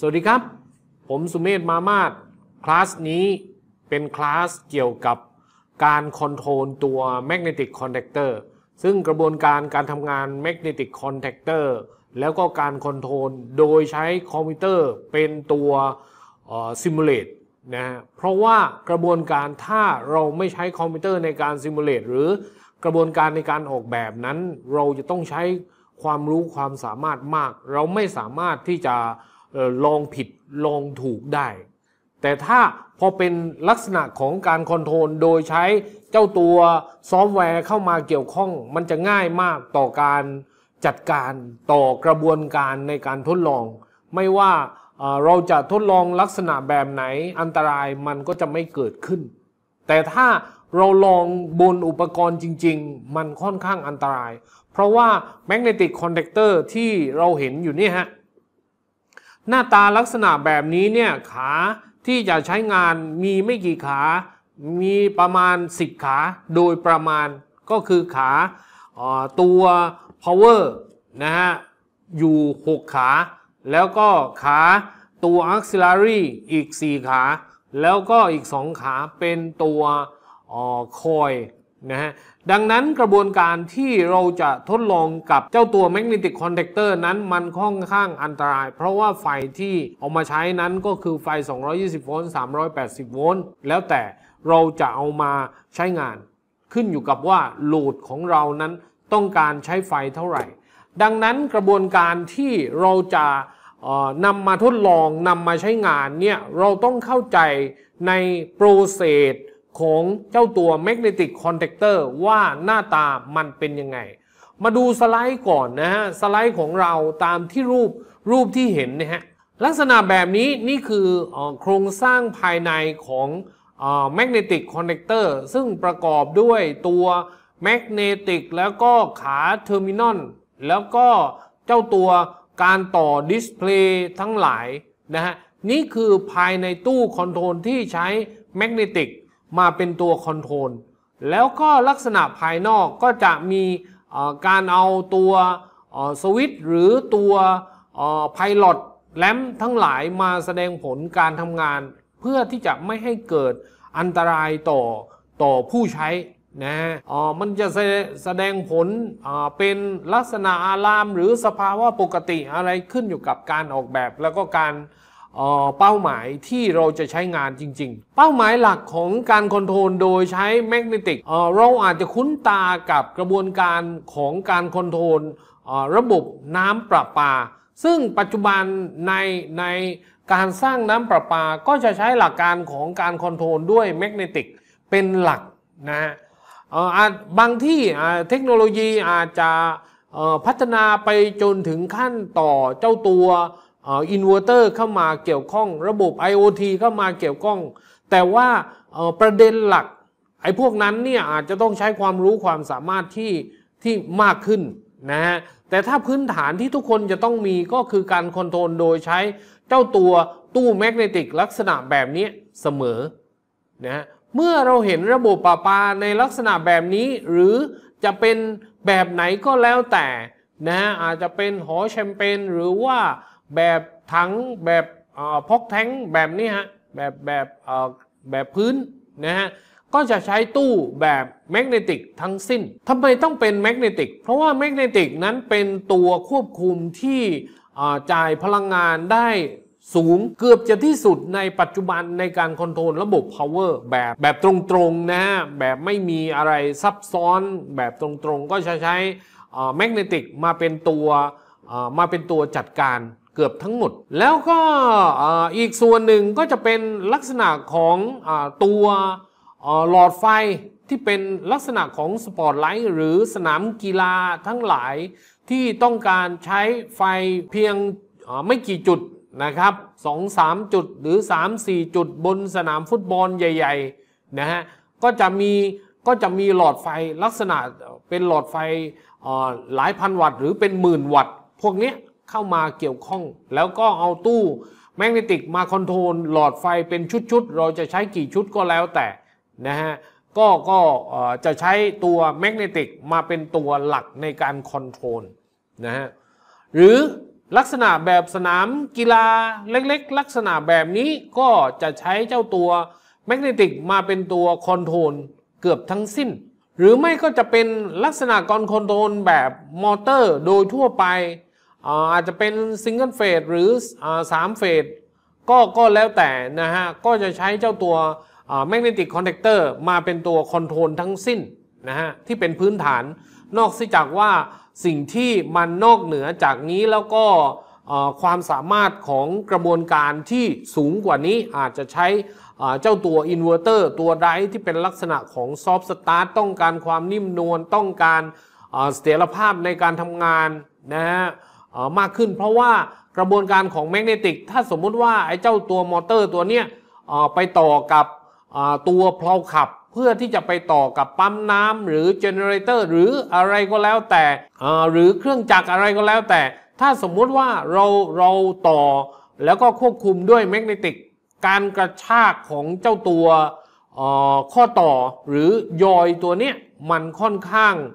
สวัสดีครับผมสุเมธ มามาศคลาสนี้เป็นคลาสเกี่ยวกับการคอนโทรลตัว Magnetic Contactor ซึ่งกระบวนการทำงาน Magnetic Contactor แล้วก็การคอนโทรลโดยใช้คอมพิวเตอร์เป็นตัวSimulate นะฮะเพราะว่ากระบวนการถ้าเราไม่ใช้คอมพิวเตอร์ในการ Simulate หรือกระบวนการในการออกแบบนั้นเราจะต้องใช้ความรู้ความสามารถมากเราไม่สามารถที่จะลองผิดลองถูกได้แต่ถ้าพอเป็นลักษณะของการคอนโทรลโดยใช้เจ้าตัวซอฟต์แวร์เข้ามาเกี่ยวข้องมันจะง่ายมากต่อการจัดการต่อกระบวนการในการทดลองไม่ว่าเราจะทดลองลักษณะแบบไหนอันตรายมันก็จะไม่เกิดขึ้นแต่ถ้าเราลองบนอุปกรณ์จริงๆมันค่อนข้างอันตรายเพราะว่า Magnetic Contactor ที่เราเห็นอยู่นี่ฮะหน้าตาลักษณะแบบนี้เนี่ยขาที่จะใช้งานมีไม่กี่ขามีประมาณ10ขาโดยประมาณก็คือขาตัว power นะฮะอยู่6ขาแล้วก็ขาตัว auxiliary อีก4ขาแล้วก็อีก2ขาเป็นตัวcoil นะฮะดังนั้นกระบวนการที่เราจะทดลองกับเจ้าตัว Magnetic Contactor นั้นมันค่อนข้างอันตรายเพราะว่าไฟที่เอามาใช้นั้นก็คือไฟ220โวลต์380โวลต์แล้วแต่เราจะเอามาใช้งานขึ้นอยู่กับว่าโหลดของเรานั้นต้องการใช้ไฟเท่าไหร่ดังนั้นกระบวนการที่เราจะนำมาทดลองนำมาใช้งานเนี่ยเราต้องเข้าใจในโปรเซสของเจ้าตัว Magnetic Contactor ว่าหน้าตามันเป็นยังไงมาดูสไลด์ก่อนนะฮะสไลด์ของเราตามที่รูปที่เห็นนะฮะลักษณะแบบนี้นี่คือโครงสร้างภายในของMagnetic Contactor ซึ่งประกอบด้วยตัว Magnetic แล้วก็ขาเทอร์มินอลแล้วก็เจ้าตัวการต่อดิสเพลย์ทั้งหลายนะฮะนี่คือภายในตู้คอนโทรลที่ใช้ Magneticมาเป็นตัวคอนโทรลแล้วก็ลักษณะภายนอกก็จะมีการเอาตัวสวิตช์หรือตัวไพลอตแลมป์ทั้งหลายมาแสดงผลการทำงานเพื่อที่จะไม่ให้เกิดอันตรายต่อผู้ใช้นะมันจะแสดงผลเป็นลักษณะอะลามหรือสภาวะปกติอะไรขึ้นอยู่กับการออกแบบแล้วก็การเป้าหมายที่เราจะใช้งานจริงๆเป้าหมายหลักของการคอนโทรลโดยใช้แมกเนติกเราอาจจะคุ้นตากับกระบวนการของการคอนโทรลระบบน้ำประปาซึ่งปัจจุบันในการสร้างน้ำประปาก็จะใช้หลักการของการคอนโทรลด้วยแมกเนติกเป็นหลักนะฮะบางที่เทคโนโลยีอาจจะพัฒนาไปจนถึงขั้นต่อเจ้าตัวอินเวอร์เตอร์เข้ามาเกี่ยวข้องระบบ IoT เข้ามาเกี่ยวข้องแต่ว่าประเด็นหลักไอ้พวกนั้นเนี่ยอาจจะต้องใช้ความรู้ความสามารถที่มากขึ้นนะฮะแต่ถ้าพื้นฐานที่ทุกคนจะต้องมีก็คือการคอนโทรลโดยใช้เจ้าตัวตู้แมกเนติกลักษณะแบบนี้เสมอนะเมื่อเราเห็นระบบประปาในลักษณะแบบนี้หรือจะเป็นแบบไหนก็แล้วแต่นะอาจจะเป็นหอแชมเปญหรือว่าแบบถังแบบพกแท้งแบบนี้ฮะแบบพื้นนะฮะก็จะใช้ตู้แบบแมกเนติกทั้งสิ้นทำไมต้องเป็นแมกเนติกเพราะว่าแมกเนติกนั้นเป็นตัวควบคุมที่จ่ายพลังงานได้สูงเกือบจะที่สุดในปัจจุบันในการคอนโทรลระบบ power แบบตรงๆนะแบบไม่มีอะไรซับซ้อนแบบตรงๆก็จะใช้แมกเนติกมาเป็นตัวจัดการเกือบทั้งหมดแล้วก็อีกส่วนหนึ่งก็จะเป็นลักษณะของตัวหลอดไฟที่เป็นลักษณะของสปอตไลท์หรือสนามกีฬาทั้งหลายที่ต้องการใช้ไฟเพียงไม่กี่จุดนะครับ 2-3 จุดหรือ 3-4 จุดบนสนามฟุตบอลใหญ่ๆนะฮะก็จะมีหลอดไฟลักษณะเป็นหลอดไฟหลายพันวัตต์หรือเป็นหมื่นวัตต์พวกนี้เข้ามาเกี่ยวข้องแล้วก็เอาตู้แมกเนติกมาคอนโทรลหลอดไฟเป็นชุดๆเราจะใช้กี่ชุดก็แล้วแต่นะฮะก็จะใช้ตัวแมกเนติกมาเป็นตัวหลักในการคอนโทรลนะฮะหรือลักษณะแบบสนามกีฬาเล็กๆลักษณะแบบนี้ก็จะใช้เจ้าตัวแมกเนติกมาเป็นตัวคอนโทรลเกือบทั้งสิ้นหรือไม่ก็จะเป็นลักษณะการคอนโทรลแบบมอเตอร์โดยทั่วไปอาจจะเป็นซิงเกิลเฟสหรือ3เฟสก็แล้วแต่นะฮะก็จะใช้เจ้าตัวแมกเนติกคอนแทคเตอร์มาเป็นตัวคอนโทรลทั้งสิ้นนะฮะที่เป็นพื้นฐานนอกจากว่าสิ่งที่มันนอกเหนือจากนี้แล้วก็ความสามารถของกระบวนการที่สูงกว่านี้อาจจะใช้เจ้าตัวอินเวอร์เตอร์ตัวไดรฟ์ที่เป็นลักษณะของซอฟต์สตาร์ทต้องการความนิ่มนวลต้องการเสถียรภาพในการทำงานนะฮะมากขึ้นเพราะว่ากระบวนการของแมกเนติกถ้าสมมุติว่าไอ้เจ้าตัวมอเตอร์ตัวเนี้ยไปต่อกับตัวเพลาขับเพื่อที่จะไปต่อกับปั๊มน้ำหรือเจเนเรเตอร์หรืออะไรก็แล้วแต่หรือเครื่องจักรอะไรก็แล้วแต่ถ้าสมมุติว่าเราต่อแล้วก็ควบคุมด้วยแมกเนติกการกระชากของเจ้าตัวข้อต่อหรือยอยตัวเนี้ยมันค่อนข้าง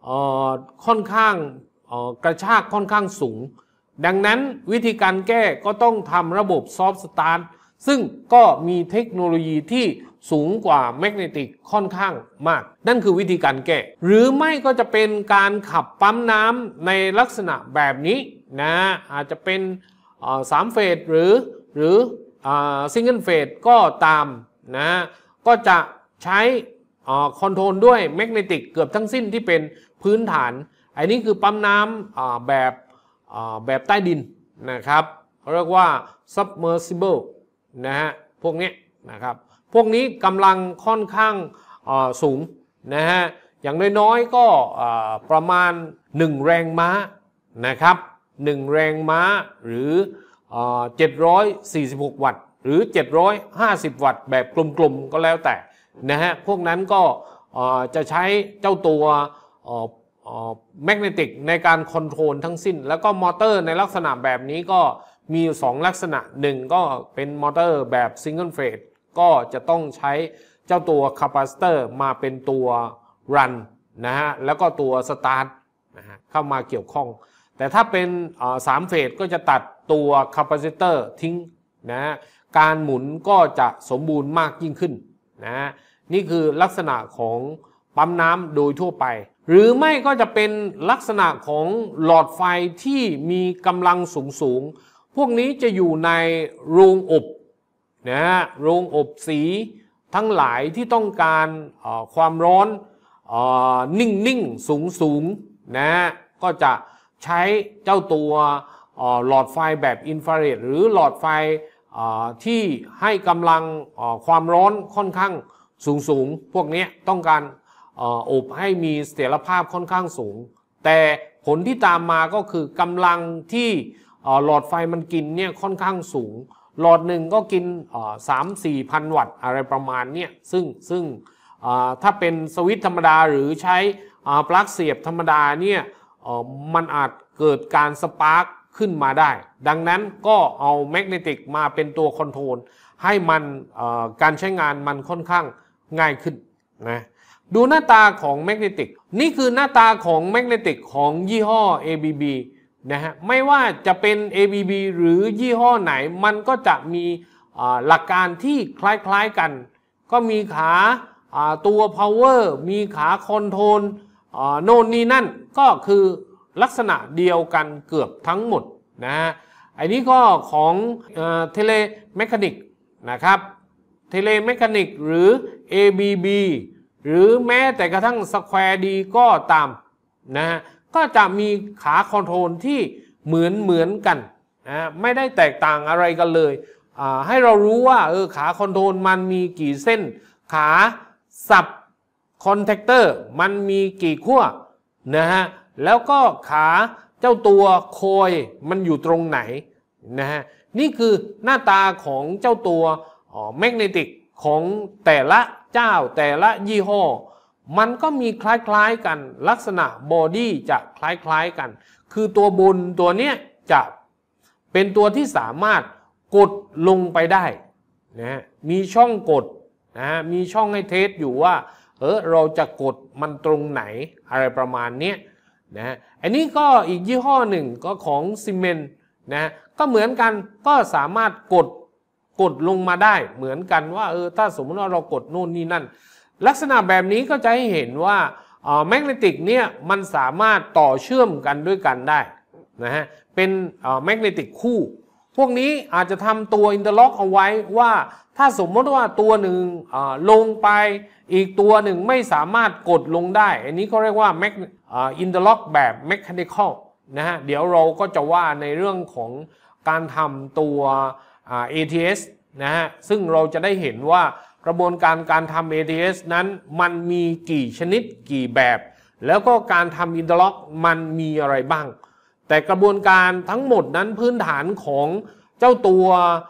กระชากค่อนข้างสูงดังนั้นวิธีการแก้ก็ต้องทำระบบซอฟต์สตาร์ทซึ่งก็มีเทคโนโลยีที่สูงกว่าแมกเนติกค่อนข้างมากนั่นคือวิธีการแก้หรือไม่ก็จะเป็นการขับปั๊มน้ำในลักษณะแบบนี้นะอาจจะเป็น3เฟสหรือซิงเกิลเฟสก็ตามนะก็จะใช้คอนโทรลด้วยแมกเนติกเกือบทั้งสิ้นที่เป็นพื้นฐานอันนี้คือปั๊มน้ำแบบใต้ดินนะครับเรียกว่า submersible นะฮะพวกนี้นะครับพวกนี้กำลังค่อนข้างสูงนะฮะอย่างน้อยๆก็ประมาณ1แรงม้านะครับ1แรงม้าหรือ746วัตต์หรือ750วัตต์แบบกลมๆก็แล้วแต่นะฮะพวกนั้นก็จะใช้เจ้าตัวแมกเนติกในการคอนโทรลทั้งสิ้นแล้วก็มอเตอร์ในลักษณะแบบนี้ก็มี2ลักษณะ1ก็เป็นมอเตอร์แบบซิงเกิลเฟสก็จะต้องใช้เจ้าตัวคาปาซิเตอร์มาเป็นตัวรันนะฮะแล้วก็ตัวสตาร์ทนะฮะเข้ามาเกี่ยวข้องแต่ถ้าเป็น3เฟสก็จะตัดตัวคาปาซิเตอร์ทิ้งนะฮะการหมุนก็จะสมบูรณ์มากยิ่งขึ้นนะฮะนี่คือลักษณะของปั๊มน้ำโดยทั่วไปหรือไม่ก็จะเป็นลักษณะของหลอดไฟที่มีกำลังสูงพวกนี้จะอยู่ในโรงอบนะฮะโรงอบสีทั้งหลายที่ต้องการความร้อนนิ่งสูงนะฮะก็จะใช้เจ้าตัวหลอดไฟแบบอินฟราเรดหรือหลอดไฟที่ให้กำลังความร้อนค่อนข้างสูงพวกนี้ต้องการอบให้มีเสถียรภาพค่อนข้างสูงแต่ผลที่ตามมาก็คือกำลังที่หลอดไฟมันกินเนี่ยค่อนข้างสูงหลอดหนึ่งก็กิน3-4 พันวัตต์อะไรประมาณเนี่ยซึ่งถ้าเป็นสวิตช์ธรรมดาหรือใช้ปลั๊กเสียบธรรมดาเนี่ยมันอาจเกิดการสปาร์คขึ้นมาได้ดังนั้นก็เอาแมกเนติกมาเป็นตัวคอนโทรลให้มันการใช้งานมันค่อนข้างง่ายขึ้นนะดูหน้าตาของแมกเนติกนี่คือหน้าตาของแมกเนติกของยี่ห้อ ABB นะฮะไม่ว่าจะเป็น ABB หรือยี่ห้อไหนมันก็จะมีหลักการที่คล้ายๆกันก็มีขาตัว power มีขาคอนโทรลโน่นนี่นั่นก็คือลักษณะเดียวกันเกือบทั้งหมดนะฮะอันนี้ก็ของเทเลเมคานิกนะครับเทเลเมคานิกหรือ ABB หรือแม้แต่กระทั่ง Square D ก็ตามนะฮะก็จะมีขาคอนโทรลที่เหมือนกันนะไม่ได้แตกต่างอะไรกันเลยให้เรารู้ว่าขาคอนโทรลมันมีกี่เส้นขาสับคอนแทคเตอร์มันมีกี่ขั้วนะฮะแล้วก็ขาเจ้าตัวโคอยมันอยู่ตรงไหนนะฮะนี่คือหน้าตาของเจ้าตัวแมกเนติกของแต่ละเจ้าแต่ละยี่ห้อมันก็มีคล้ายๆกันลักษณะบอดี้จะคล้ายๆกันคือตัวบนตัวเนี้ยจะเป็นตัวที่สามารถกดลงไปได้นะมีช่องกดนะมีช่องให้เทสอยู่ว่าเราจะกดมันตรงไหนอะไรประมาณนี้นะอันนี้ก็อีกยี่ห้อหนึ่งก็ของซีเมนต์นะก็เหมือนกันก็สามารถกดลงมาได้เหมือนกันว่าถ้าสมมติว่าเรากดนู่นนี่นั่นลักษณะแบบนี้ก็จะให้เห็นว่าแมกเนติกเนี่ยมันสามารถต่อเชื่อมกันด้วยกันได้นะฮะเป็นแมกเนติกคู่พวกนี้อาจจะทำตัวอินเตอร์ล็อกเอาไว้ว่าถ้าสมมติว่าตัวหนึ่งลงไปอีกตัวหนึ่งไม่สามารถกดลงได้อันนี้ก็เรียกว่าอินเตอร์ล็อกแบบเมคานิคอลนะฮะเดี๋ยวเราก็จะว่าในเรื่องของการทำตัว ATS นะฮะซึ่งเราจะได้เห็นว่ากระบวนการทำ ATS นั้นมันมีกี่ชนิดกี่แบบแล้วก็การทำอินเตอร์ล็อกมันมีอะไรบ้างแต่กระบวนการทั้งหมดนั้นพื้นฐานของเจ้าตัว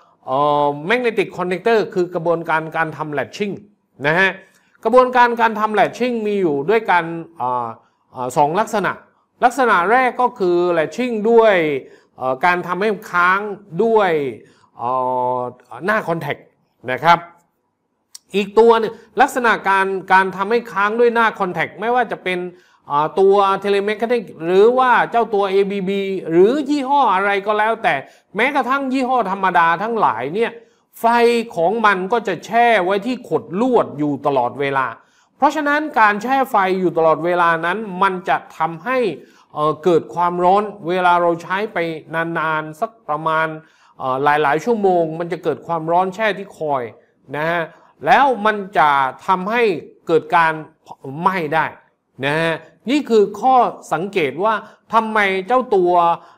magnetic connector คือกระบวนการทำ latching นะฮะกระบวนการทำ latching มีอยู่ด้วยกันสองลักษณะแรกก็คือ latching ด้วยการทำให้ค้างด้วยหน้า contact นะครับอีกตัวนึงลักษณะการทำให้ค้างด้วยหน้า contact ไม่ว่าจะเป็นตัวเทเลเมคานิกหรือว่าเจ้าตัว ABB หรือยี่ห้ออะไรก็แล้วแต่แม้กระทั่งยี่ห้อธรรมดาทั้งหลายเนี่ยไฟของมันก็จะแช่ไว้ที่ขดลวดอยู่ตลอดเวลาเพราะฉะนั้นการแช่ไฟอยู่ตลอดเวลานั้นมันจะทำให้เกิดความร้อนเวลาเราใช้ไปนานๆสักประมาณหลายชั่วโมงมันจะเกิดความร้อนแช่ที่คอยนะฮะแล้วมันจะทำให้เกิดการไหม้ได้นะฮะนี่คือข้อสังเกตว่าทำไมเจ้าตัว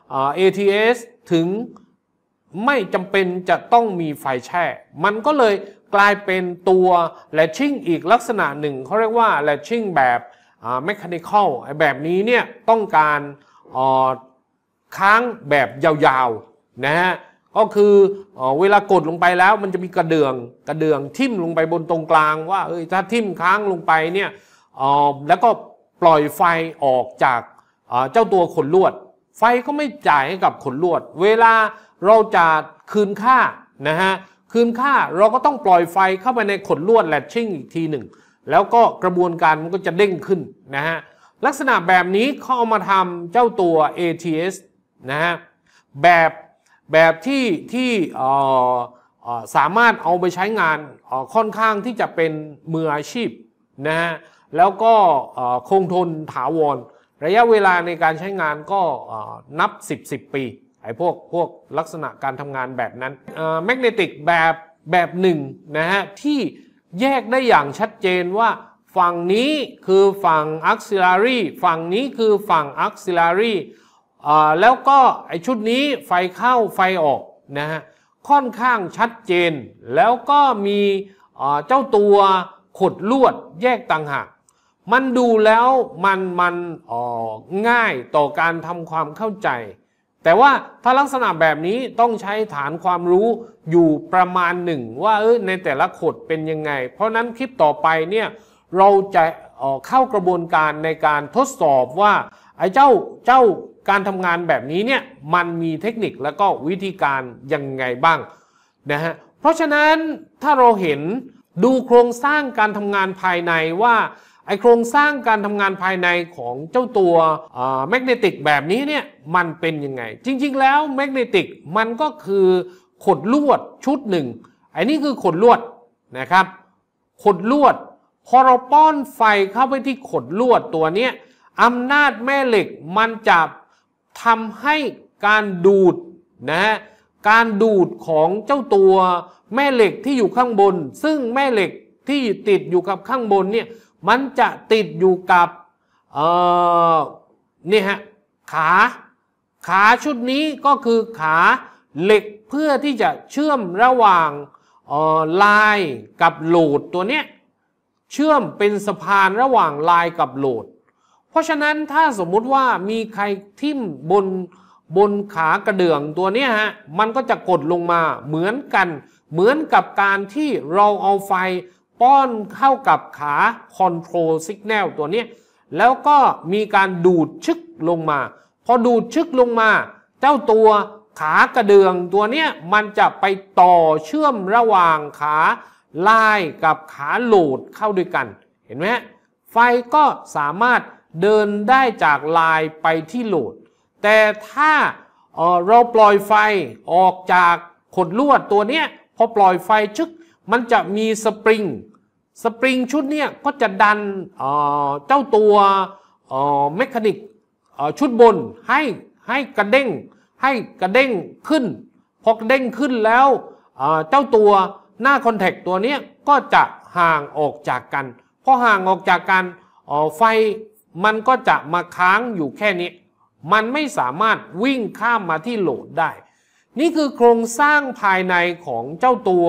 ATS ถึงไม่จำเป็นจะต้องมีไฟแช่มันก็เลยกลายเป็นตัว latching อีกลักษณะหนึ่งเขาเรียกว่า latching แบบmechanical แบบนี้เนี่ยต้องการค้างแบบยาวๆนะฮะก็คือเวลากดลงไปแล้วมันจะมีกระเดื่องทิ่มลงไปบนตรงกลางว่าถ้าทิ่มค้างลงไปเนี่ยแล้วก็ปล่อยไฟออกจากเจ้าตัวขนลวดไฟก็ไม่จ่ายให้กับขนลวดเวลาเราจะคืนค่านะฮะคืนค่าเราก็ต้องปล่อยไฟเข้าไปในขนลวดแลทชิ่งอีกทีหนึ่งแล้วก็กระบวนการมันก็จะเด้งขึ้นนะฮะลักษณะแบบนี้เขาเอามาทำเจ้าตัว ATS นะฮะแบบที่สามารถเอาไปใช้งานค่อนข้างที่จะเป็นมืออาชีพนะฮะแล้วก็คงทนถาวรระยะเวลาในการใช้งานก็นับ10 ปีไอ้พวกลักษณะการทำงานแบบนั้นแมกเนติกแบบหนึ่งนะฮะที่แยกได้อย่างชัดเจนว่าฝั่งนี้คือฝั่ง auxiliary ฝั่งนี้คือฝั่ง auxiliary แล้วก็ไอ้ชุดนี้ไฟเข้าไฟออกนะฮะค่อนข้างชัดเจนแล้วก็มีเจ้าตัวขดลวดแยกต่างหากมันดูแล้วมันง่ายต่อการทำความเข้าใจแต่ว่าถ้าลักษณะแบบนี้ต้องใช้ฐานความรู้อยู่ประมาณหนึ่งว่าในแต่ละขดเป็นยังไงเพราะนั้นคลิปต่อไปเนี่ยเราจะเข้ากระบวนการในการทดสอบว่าไอ้เจ้าการทำงานแบบนี้เนี่ยมันมีเทคนิคแล้วก็วิธีการยังไงบ้างนะฮะเพราะฉะนั้นถ้าเราเห็นดูโครงสร้างการทำงานภายในว่าไอโครงสร้างการทำงานภายในของเจ้าตัวแมกเนติกแบบนี้เนี่ยมันเป็นยังไงจริงๆแล้วแมกเนติกมันก็คือขดลวดชุดหนึ่งไอ้นี่คือขดลวดนะครับขดลวดพอเราป้อนไฟเข้าไปที่ขดลวดตัวนี้อำนาจแม่เหล็กมันจะทำให้การดูดนะการดูดของเจ้าตัวแม่เหล็กที่อยู่ข้างบนซึ่งแม่เหล็กที่ติดอยู่กับข้างบนเนี่ยมันจะติดอยู่กับนี่ฮะขาชุดนี้ก็คือขาเหล็กเพื่อที่จะเชื่อมระหว่างลายกับโหลดตัวเนี้ยเชื่อมเป็นสะพานระหว่างลายกับโหลดเพราะฉะนั้นถ้าสมมุติว่ามีใครทิ่มบนขากระเดื่องตัวเนี้ยฮะมันก็จะกดลงมาเหมือนกันเหมือนกับการที่เราเอาไฟป้อนเข้ากับขา Control Signal ตัวนี้แล้วก็มีการดูดชึกลงมาพอดูดชึกลงมาเจ้าตัวขากระเดื่องตัวนี้มันจะไปต่อเชื่อมระหว่างขาลายกับขาโหลดเข้าด้วยกันเห็นไหมไฟก็สามารถเดินได้จากลายไปที่โหลดแต่ถ้าเราปล่อยไฟออกจากขดลวดตัวเนี้ยพอปล่อยไฟชึกมันจะมีสปริงชุดเนี้ยก็จะดันเจ้าตัวเมคานิกชุดบนให้กระเด้งขึ้นพอกระเด้งขึ้นแล้วเจ้าตัวหน้าคอนแทคตัวเนี้ยก็จะห่างออกจากกันพอห่างออกจากกันไฟมันก็จะมาค้างอยู่แค่นี้มันไม่สามารถวิ่งข้ามมาที่โหลดได้นี่คือโครงสร้างภายในของเจ้าตัว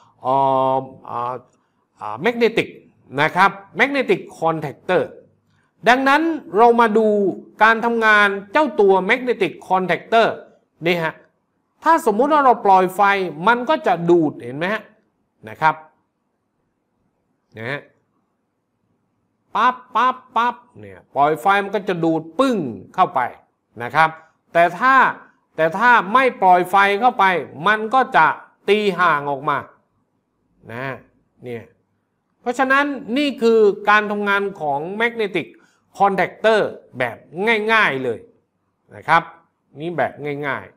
แมกเนติกนะครับแมกเนติกคอนแทคเตอร์ดังนั้นเรามาดูการทำงานเจ้าตัวแมกเนติกคอนแทคเตอร์นี่ฮะถ้าสมมุติว่าเราปล่อยไฟมันก็จะดูดเห็นไหมฮะนะครับนะฮะปั๊บเนี่ยปล่อยไฟมันก็จะดูดปึ้งเข้าไปนะครับแต่ถ้าไม่ปล่อยไฟเข้าไปมันก็จะตีห่างออกมานะเนี่ยเพราะฉะนั้นนี่คือการทำงานของแมกเนติกคอนแทคเตอร์แบบง่ายๆเลยนะครับนี่แบบง่าย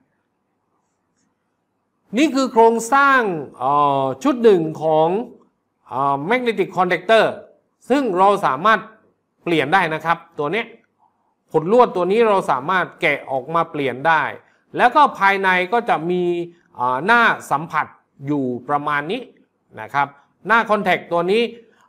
ๆนี่คือโครงสร้างชุดหนึ่งของแมกเนติกคอนแทคเตอร์ซึ่งเราสามารถเปลี่ยนได้นะครับตัวนี้ขดลวดตัวนี้เราสามารถแกะออกมาเปลี่ยนได้แล้วก็ภายในก็จะมีหน้าสัมผัสอยู่ประมาณนี้นะครับหน้าคอนแทคตัวนี้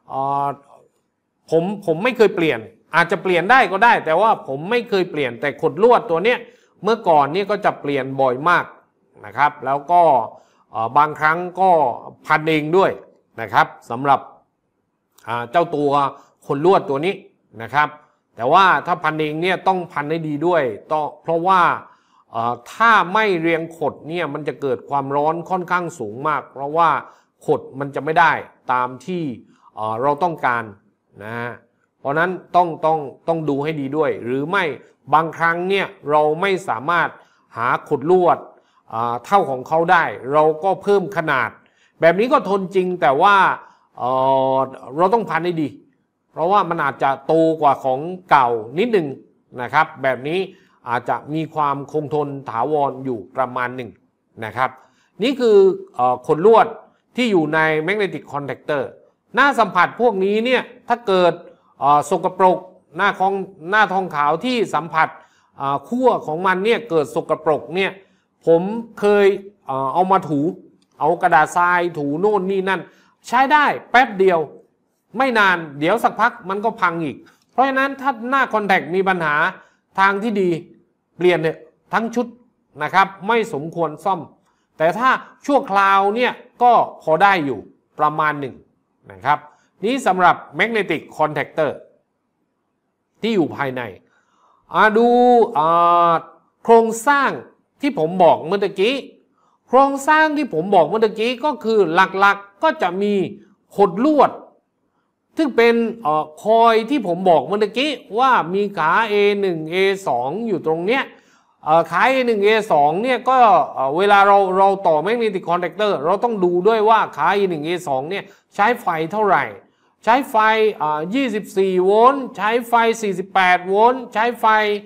ผมไม่เคยเปลี่ยนอาจจะเปลี่ยนได้ก็ได้แต่ว่าผมไม่เคยเปลี่ยนแต่ขดลวดตัวนี้เมื่อก่อนนี่ก็จะเปลี่ยนบ่อยมากนะครับแล้วก็บางครั้งก็พันเองด้วยนะครับสำหรับเจ้าตัวขดลวดตัวนี้นะครับแต่ว่าถ้าพันเองเนี่ยต้องพันให้ดีด้วยเพราะว่าถ้าไม่เรียงขดเนี่ยมันจะเกิดความร้อนค่อนข้างสูงมากเพราะว่าขดมันจะไม่ได้ตามที่เราต้องการนะเพราะนั้นต้องดูให้ดีด้วยหรือไม่บางครั้งเนี่ยเราไม่สามารถหาขดลวดเท่าของเขาได้เราก็เพิ่มขนาดแบบนี้ก็ทนจริงแต่ว่าเราต้องพันให้ดีเพราะว่ามันอาจจะโตกว่าของเก่านิดหนึ่งนะครับแบบนี้อาจจะมีความคงทนถาวรอยู่ประมาณหนึ่งนะครับนี่คือขดลวดที่อยู่ในแมกเนติกคอนแทคเตอร์หน้าสัมผัสพวกนี้เนี่ยถ้าเกิดสกปรกหน้าทองขาวที่สัมผัสขั้วของมันเนี่ยเกิดสกปรกเนี่ยผมเคยเอามาถูเอากระดาษทรายถูโน่นนี่นั่นใช้ได้แป๊บเดียวไม่นานเดี๋ยวสักพักมันก็พังอีกเพราะฉะนั้นถ้าหน้าคอนแทคมีปัญหาทางที่ดีเปลี่ยนเนี่ยทั้งชุดนะครับไม่สมควรซ่อมแต่ถ้าชั่วคราวเนี่ยก็พอได้อยู่ประมาณหนึ่งนะครับนี้สำหรับแมกเนติกคอนแทคเตอร์ที่อยู่ภายในดูโครงสร้างที่ผมบอกเมื่อกี้โครงสร้างที่ผมบอกเมื่อกี้ก็คือหลักๆก็จะมีขดลวดซึ่งเป็นคอยที่ผมบอกเมื่อกี้ว่ามีขา A1 A2 อยู่ตรงเนี้ยขา A1 A2 เนี่ยก็เวลาเราต่อแมกเนติกคอนแทคเตอร์เราต้องดูด้วยว่าขา A1 A2 เนี่ยใช้ไฟเท่าไหร่ใช้ไฟ24โวลต์ใช้ไฟ48โวลต์ใช้ไฟ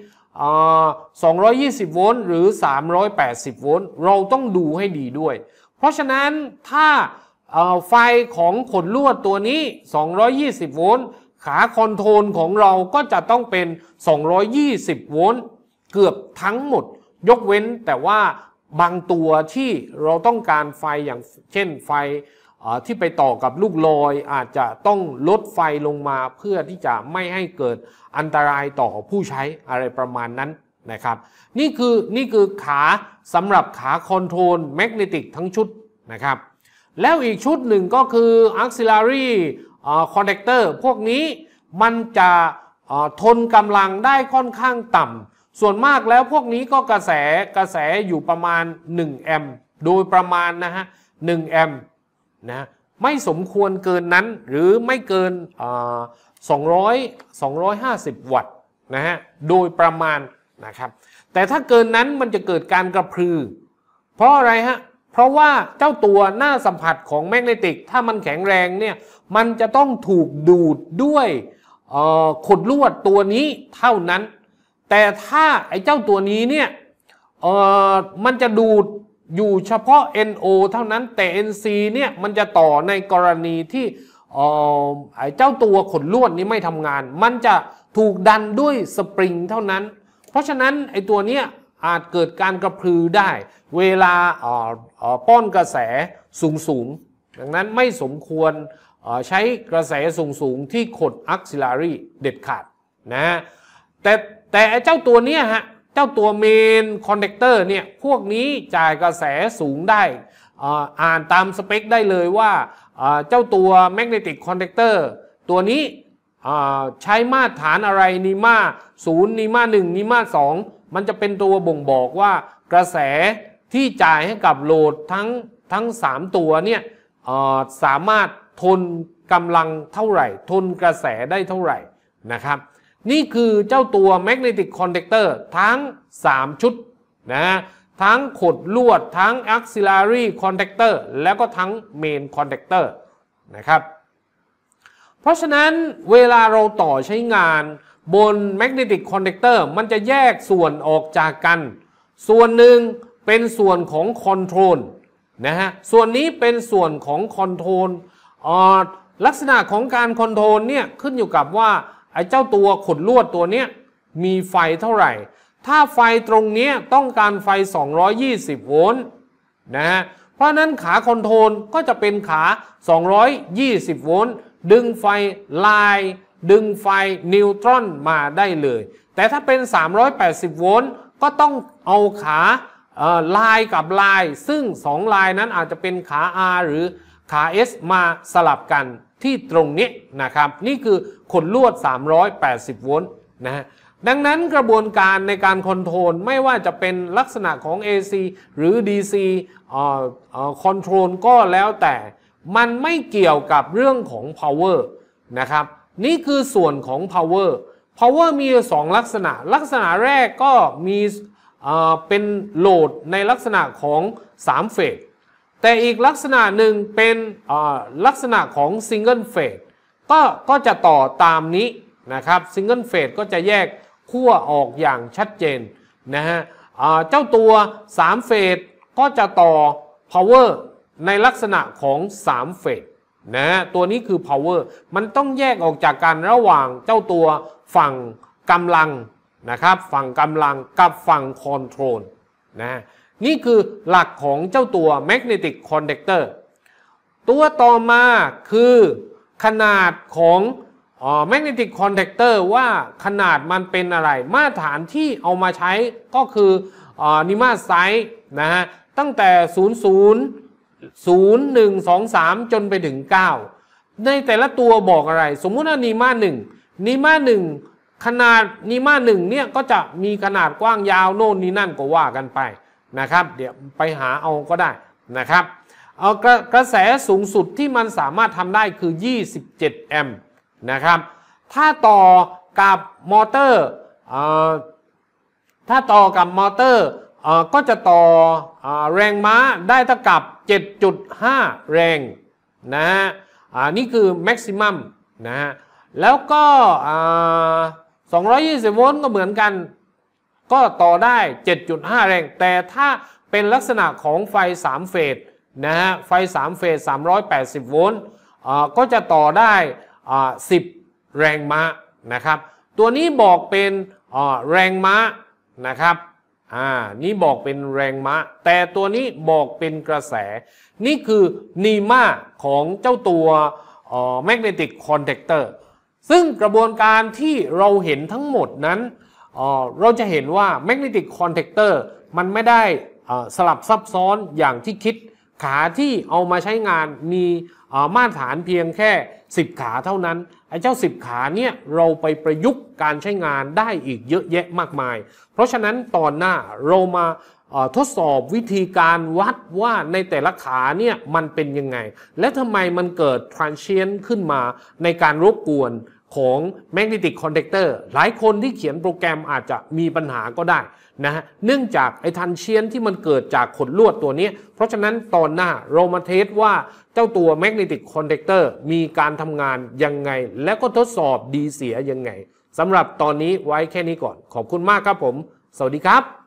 220โวลต์หรือ380โวลต์เราต้องดูให้ดีด้วยเพราะฉะนั้นถ้าไฟของขดลวดตัวนี้220โวลต์ขาคอนโทรลของเราก็จะต้องเป็น220โวลต์เกือบทั้งหมดยกเว้นแต่ว่าบางตัวที่เราต้องการไฟอย่างเช่นไฟที่ไปต่อกับลูกลอยอาจจะต้องลดไฟลงมาเพื่อที่จะไม่ให้เกิดอันตรายต่อผู้ใช้อะไรประมาณนั้นนะครับนี่คือขาสำหรับขาคอนโทรลแมกเนติกทั้งชุดนะครับแล้วอีกชุดหนึ่งก็คือ auxiliary connector พวกนี้มันจะทนกำลังได้ค่อนข้างต่ำส่วนมากแล้วพวกนี้ก็กระแสอยู่ประมาณ1แอมป์โดยประมาณนะฮะ1แอมป์นะไม่สมควรเกินนั้นหรือไม่เกิน250 วัตต์นะฮะโดยประมาณนะครับแต่ถ้าเกินนั้นมันจะเกิดการกระพือเพราะอะไรฮะเพราะว่าเจ้าตัวหน้าสัมผัสของแมกเนติกถ้ามันแข็งแรงเนี่ยมันจะต้องถูกดูดด้วยขดลวดตัวนี้เท่านั้นแต่ถ้าไอ้เจ้าตัวนี้เนี่ยมันจะดูดอยู่เฉพาะ NO เท่านั้นแต่ NC เนี่ยมันจะต่อในกรณีที่ไอ้เจ้าตัวขนลวดนี้ไม่ทำงานมันจะถูกดันด้วยสปริงเท่านั้นเพราะฉะนั้นไอ้ตัวเนี้ยอาจเกิดการกระพือได้เวลาป้อนกระแสสูงดังนั้นไม่สมควรใช้กระแสสูงที่ขด auxiliary เด็ดขาดนะแต่ไอ้เจ้าตัวเนี้ยฮะเจ้าตัวเมนคอนดักเตอร์เนี่ยพวกนี้จ่ายกระแสสูงได้อ่านตามสเปคได้เลยว่าเจ้าตัวแมกเนติกคอนดักเตอร์ตัวนี้ใช้มาตรฐานอะไรนีมา0นีมา1นีมา2มันจะเป็นตัวบ่งบอกว่ากระแสที่จ่ายให้กับโหลดทั้ง3ตัวเนี่ยสามารถทนกำลังเท่าไหร่ทนกระแสได้เท่าไหร่นะครับนี่คือเจ้าตัว Magnetic Contactor ทั้ง3ชุดนะทั้งขดลวดทั้ง Auxiliary Contactor แล้วก็ทั้ง Main Contactor นะครับเพราะฉะนั้นเวลาเราต่อใช้งานบน Magnetic Contactor มันจะแยกส่วนออกจากกันส่วนหนึ่งเป็นส่วนของ Control นะฮะส่วนนี้เป็นส่วนของ Control ลักษณะของการ Control เนี่ยขึ้นอยู่กับว่าไอ้เจ้าตัวขดลวดตัวเนี้ยมีไฟเท่าไหร่ถ้าไฟตรงนี้ต้องการไฟ220โวลต์นะฮะเพราะนั้นขาคอนโทรลก็จะเป็นขา220โวลต์ดึงไฟไลน์ดึงไฟนิวตรอนมาได้เลยแต่ถ้าเป็น380โวลต์ก็ต้องเอาขาไลน์กับไลน์ซึ่ง2ไลน์นั้นอาจจะเป็นขา R หรือขา S มาสลับกันที่ตรงนี้นะครับนี่คือขดลวด380โวลต์นะฮะดังนั้นกระบวนการในการคอนโทรลไม่ว่าจะเป็นลักษณะของ AC หรือ DC คอนโทรลก็แล้วแต่มันไม่เกี่ยวกับเรื่องของ power นะครับนี่คือส่วนของ power มี2ลักษณะแรกก็มีเป็นโหลดในลักษณะของ3เฟสแต่อีกลักษณะหนึ่งเป็นลักษณะของ single phase ก็จะต่อตามนี้นะครับ single phase ก็จะแยกขั้วออกอย่างชัดเจนนะฮะเจ้าตัว3เฟสก็จะต่อ power ในลักษณะของ3เฟสนะฮะตัวนี้คือ power มันต้องแยกออกจากกันระหว่างเจ้าตัวฝั่งกำลังนะครับฝั่งกำลังกับฝั่ง control นะนี่คือหลักของเจ้าตัว magnetic conductor ตัวต่อมาคือขนาดของmagnetic contactor ว่าขนาดมันเป็นอะไรมาตรฐานที่เอามาใช้ก็คือNEMA size นะฮะตั้งแต่00 01 2 3จนไปถึง9ในแต่ละตัวบอกอะไรสมมุติว่าNEMA 1ขนาดNEMA 1เนี่ยก็จะมีขนาดกว้างยาวโน่นนี่นั่นก็ว่ากันไปนะครับเดี๋ยวไปหาเอาก็ได้นะครับกระแสสูงสุดที่มันสามารถทำได้คือ27แอมป์นะครับถ้าต่อกับมอเตอร์ก็จะต่อแรงม้าได้เท่ากับ 7.5 แรงนะฮะนี่คือแม็กซิมัมนะฮะแล้วก็220โวลต์ก็เหมือนกันก็ต่อได้ 7.5 แรงแต่ถ้าเป็นลักษณะของไฟ3เฟสนะฮะไฟ3เฟส380โวลต์ก็จะต่อได้10แรงม้านะครับตัวนี้บอกเป็นแรงม้านะครับนี่บอกเป็นแรงม้าแต่ตัวนี้บอกเป็นกระแสนี่คือNEMAของเจ้าตัว Magnetic Contactor ซึ่งกระบวนการที่เราเห็นทั้งหมดนั้นเราจะเห็นว่า Magnetic Contactor มันไม่ได้สลับซับซ้อนอย่างที่คิดขาที่เอามาใช้งานมีมาตรฐานเพียงแค่10ขาเท่านั้นไอ้เจ้า10ขาเนี่ยเราไปประยุกต์การใช้งานได้อีกเยอะแยะมากมายเพราะฉะนั้นตอนหน้าเรามาทดสอบวิธีการวัดว่าในแต่ละขาเนี่ยมันเป็นยังไงและทำไมมันเกิด transient ขึ้นมาในการรบกวนของ Magnetic Contactor หลายคนที่เขียนโปรแกรมอาจจะมีปัญหาก็ได้นะฮะเนื่องจากไอ้ทันเชียนที่มันเกิดจากขดลวดตัวนี้เพราะฉะนั้นตอนหน้าเรามาเทสว่าเจ้าตัว Magnetic Contactor มีการทำงานยังไงและก็ทดสอบดีเสียยังไงสำหรับตอนนี้ไว้แค่นี้ก่อนขอบคุณมากครับผมสวัสดีครับ